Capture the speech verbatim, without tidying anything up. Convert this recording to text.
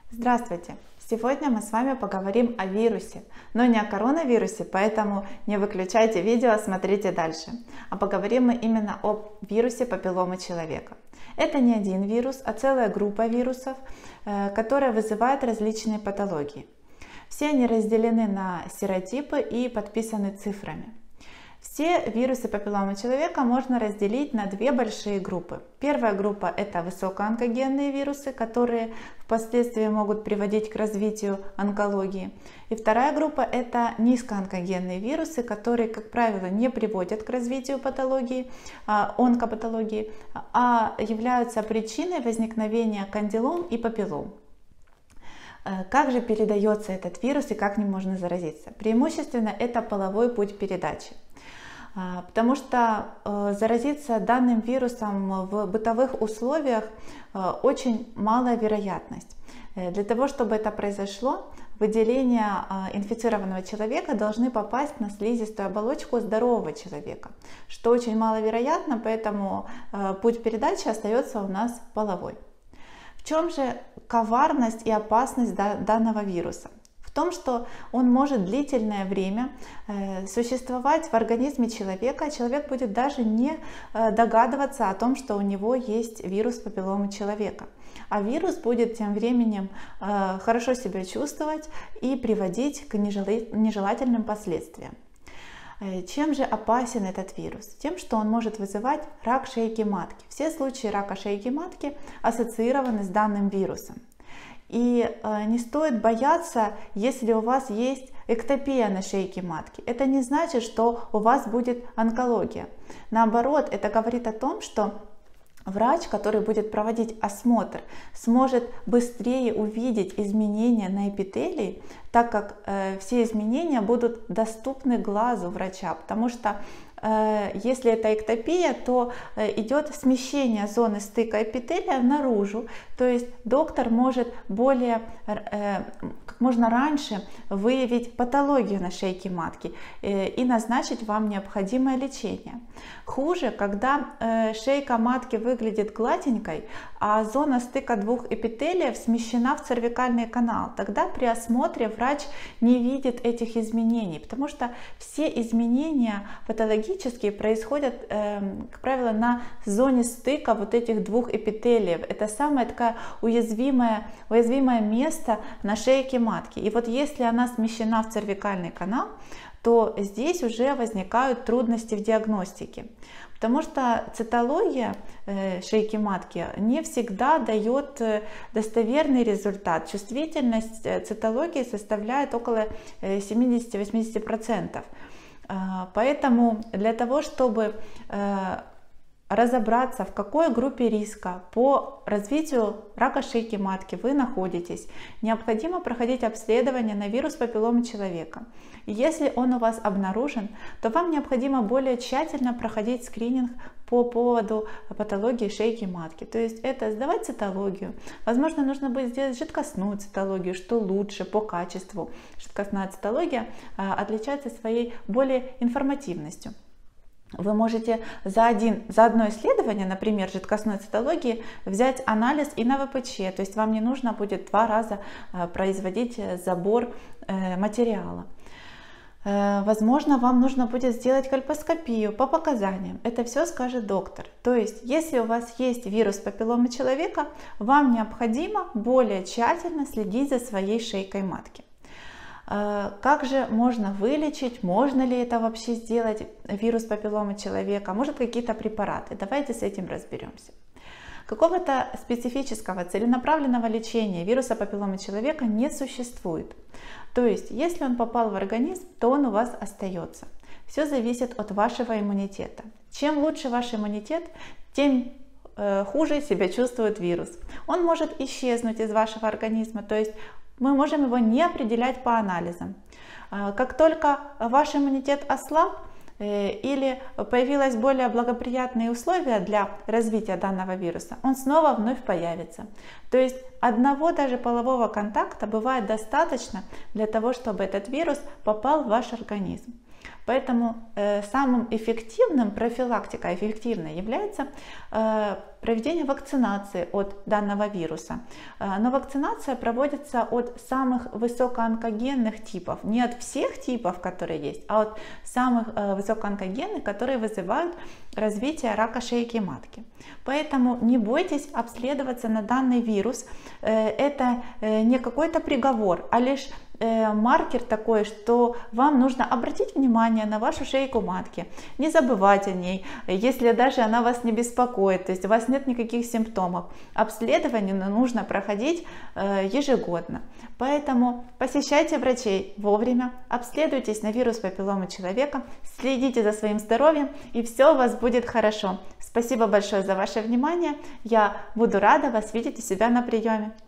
Здравствуйте! Сегодня мы с вами поговорим о вирусе, но не о коронавирусе, поэтому не выключайте видео, смотрите дальше. А поговорим мы именно о вирусе папилломы человека. Это не один вирус, а целая группа вирусов, которая вызывает различные патологии. Все они разделены на серотипы и подписаны цифрами. Все вирусы папилломы человека можно разделить на две большие группы. Первая группа – это высокоонкогенные вирусы, которые впоследствии могут приводить к развитию онкологии. И вторая группа – это низкоонкогенные вирусы, которые, как правило, не приводят к развитию патологии, онкопатологии, а являются причиной возникновения кандилом и папиллом. Как же передается этот вирус и как ним можно заразиться? Преимущественно это половой путь передачи. Потому что заразиться данным вирусом в бытовых условиях очень малая вероятность. Для того, чтобы это произошло, выделения инфицированного человека должны попасть на слизистую оболочку здорового человека, что очень маловероятно, поэтому путь передачи остается у нас половой. В чем же коварность и опасность данного вируса? В том, что он может длительное время существовать в организме человека, человек будет даже не догадываться о том, что у него есть вирус папилломы человека. А вирус будет тем временем хорошо себя чувствовать и приводить к нежелательным последствиям. Чем же опасен этот вирус? Тем, что он может вызывать рак шейки матки. Все случаи рака шейки матки ассоциированы с данным вирусом. И э, не стоит бояться, если у вас есть эктопия на шейке матки. Это не значит, что у вас будет онкология. Наоборот, это говорит о том, что врач, который будет проводить осмотр, сможет быстрее увидеть изменения на эпителии, так как э, все изменения будут доступны глазу врача, потому что э, если это эктопия, то э, идет смещение зоны стыка эпителия наружу, то есть доктор может более, э, как можно раньше выявить патологию на шейке матки э, и назначить вам необходимое лечение. Хуже, когда э, шейка матки выглядит гладенькой, а зона стыка двух эпителиев смещена в цервикальный канал. Тогда при осмотре врач не видит этих изменений, потому что все изменения патологические происходят, э, как правило, на зоне стыка вот этих двух эпителиев. Это самое такое уязвимое, уязвимое место на шейке матки. И вот если она смещена в цервикальный канал, то здесь уже возникают трудности в диагностике. Потому что цитология шейки матки не всегда дает достоверный результат. Чувствительность цитологии составляет около семидесяти-восьмидесяти процентов. Поэтому для того, чтобы разобраться, в какой группе риска по развитию рака шейки матки вы находитесь, необходимо проходить обследование на вирус папилломы человека. И если он у вас обнаружен, то вам необходимо более тщательно проходить скрининг по поводу патологии шейки матки. То есть это сдавать цитологию. Возможно, нужно будет сделать жидкостную цитологию, что лучше по качеству. Жидкостная цитология отличается своей более информативностью. Вы можете за, один, за одно исследование, например, жидкостной цитологии, взять анализ и на вэ пэ че, то есть вам не нужно будет два раза производить забор материала. Возможно, вам нужно будет сделать кольпоскопию по показаниям. Это все скажет доктор. То есть, если у вас есть вирус папилломы человека, вам необходимо более тщательно следить за своей шейкой матки. Как же можно вылечить, можно ли это вообще сделать, вирус папилломы человека, может какие-то препараты? Давайте с этим разберемся. Какого-то специфического целенаправленного лечения вируса папилломы человека не существует. То есть, если он попал в организм, то он у вас остается. Все зависит от вашего иммунитета. Чем лучше ваш иммунитет, тем э, хуже себя чувствует вирус. Он может исчезнуть из вашего организма, то есть мы можем его не определять по анализам. Как только ваш иммунитет ослаб или появились более благоприятные условия для развития данного вируса, он снова вновь появится. То есть одного даже полового контакта бывает достаточно для того, чтобы этот вирус попал в ваш организм. Поэтому э, самым эффективным, профилактикой эффективной является э, проведение вакцинации от данного вируса. Э, но вакцинация проводится от самых высокоонкогенных типов, не от всех типов, которые есть, а от самых э, высокоонкогенных, которые вызывают развитие рака шейки матки. Поэтому не бойтесь обследоваться на данный вирус. Э, это э, не какой-то приговор, а лишь маркер такой, что вам нужно обратить внимание на вашу шейку матки, не забывать о ней, если даже она вас не беспокоит, то есть у вас нет никаких симптомов. Обследование нужно проходить ежегодно. Поэтому посещайте врачей вовремя, обследуйтесь на вирус папилломы человека, следите за своим здоровьем, и все у вас будет хорошо. Спасибо большое за ваше внимание. Я буду рада вас видеть у себя на приеме.